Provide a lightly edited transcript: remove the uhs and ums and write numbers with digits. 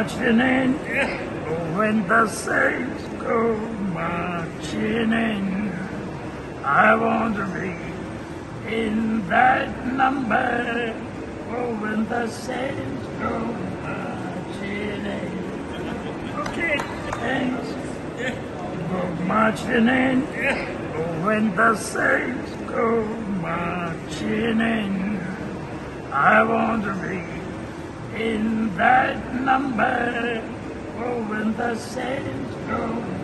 marching in. When the saints go marching in, I want to be in that number. Oh, when the saints go marching in. Okay, thanks. Go marching in. Oh, when the saints go marching in, I want to be in that number. Oh, when the saints go